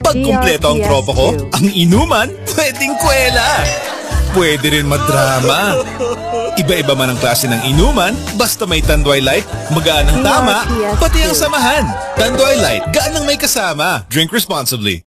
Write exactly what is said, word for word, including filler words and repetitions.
Pag kumpleto ang tropa ko, ang inuman, pwedeng kwela. Pwede rin madrama. Iba-iba man ang klase ng inuman, basta may Tanduay Light, magaan ang tama, pati ang samahan. Tanduay Light, gaan ang may kasama. Drink responsibly.